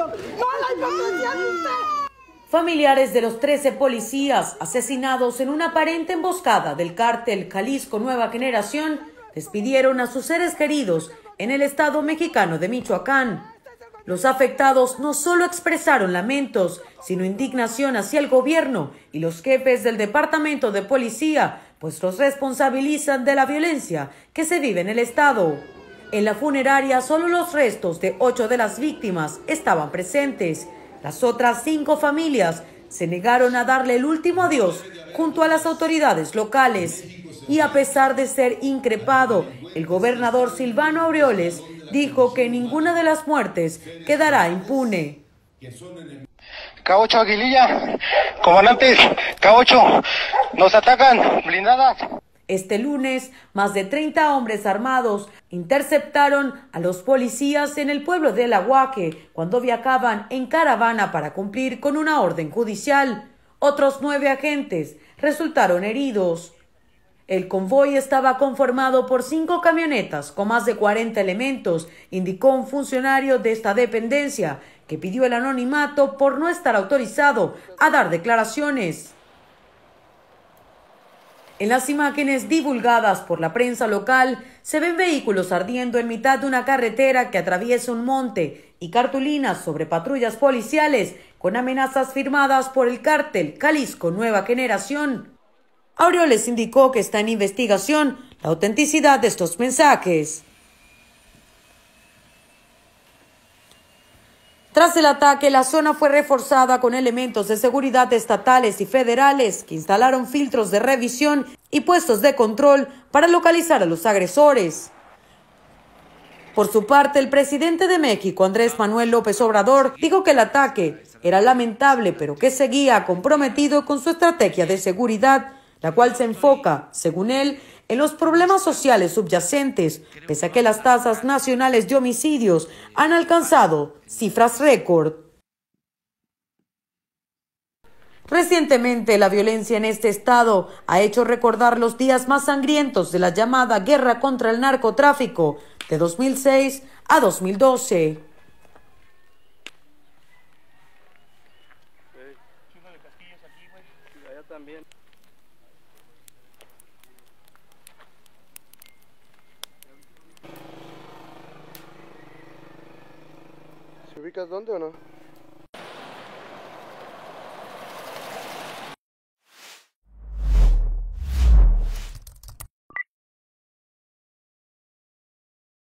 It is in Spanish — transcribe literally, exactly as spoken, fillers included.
¡No a la hipocresía de usted! Familiares de los trece policías asesinados en una aparente emboscada del cártel Jalisco Nueva Generación despidieron a sus seres queridos en el estado mexicano de Michoacán. Los afectados no solo expresaron lamentos, sino indignación hacia el gobierno y los jefes del departamento de policía, pues los responsabilizan de la violencia que se vive en el estado. En la funeraria solo los restos de ocho de las víctimas estaban presentes. Las otras cinco familias se negaron a darle el último adiós junto a las autoridades locales. Y a pesar de ser increpado, el gobernador Silvano Aureoles dijo que ninguna de las muertes quedará impune. K ocho Aguililla, comandantes, K ocho, nos atacan, blindadas. Este lunes, más de treinta hombres armados interceptaron a los policías en el pueblo de El Aguaque cuando viajaban en caravana para cumplir con una orden judicial. Otros nueve agentes resultaron heridos. El convoy estaba conformado por cinco camionetas con más de cuarenta elementos, indicó un funcionario de esta dependencia, que pidió el anonimato por no estar autorizado a dar declaraciones. En las imágenes divulgadas por la prensa local, se ven vehículos ardiendo en mitad de una carretera que atraviesa un monte y cartulinas sobre patrullas policiales con amenazas firmadas por el cártel Jalisco Nueva Generación. Aureoles indicó que está en investigación la autenticidad de estos mensajes. Tras el ataque, la zona fue reforzada con elementos de seguridad estatales y federales que instalaron filtros de revisión y puestos de control para localizar a los agresores. Por su parte, el presidente de México, Andrés Manuel López Obrador, dijo que el ataque era lamentable, pero que seguía comprometido con su estrategia de seguridad, la cual se enfoca, según él, en los problemas sociales subyacentes, pese a que las tasas nacionales de homicidios han alcanzado cifras récord. Recientemente, la violencia en este estado ha hecho recordar los días más sangrientos de la llamada guerra contra el narcotráfico de dos mil seis a dos mil doce. ¿Se ubicas dónde o no?